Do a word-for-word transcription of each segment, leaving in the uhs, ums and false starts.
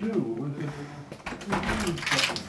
do with it.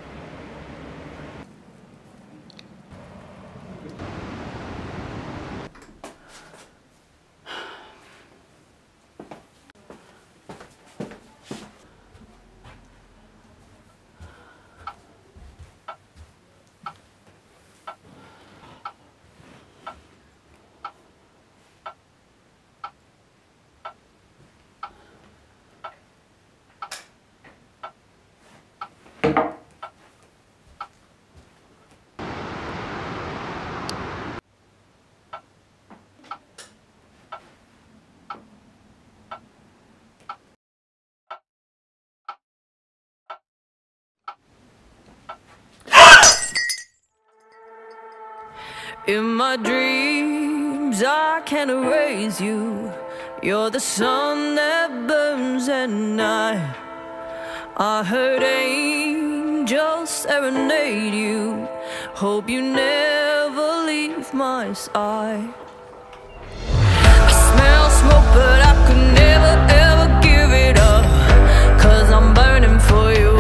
In my dreams, I can't erase you. You're the sun that burns at night. I heard angels serenade you. Hope you never leave my side. I smell smoke, but I could never ever give it up, 'cause I'm burning for you.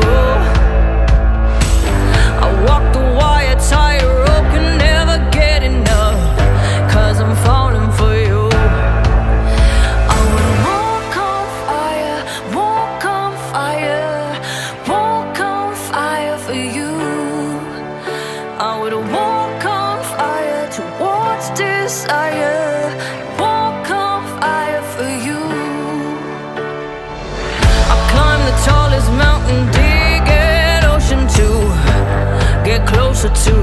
I walk the wire, tightrope, can never get enough, 'cause I'm falling for you. I would walk on fire, walk on fire, walk on fire for you. I would walk on fire towards desire, walk on fire for you. I climbed the tallest mountain, dig at ocean too, get closer to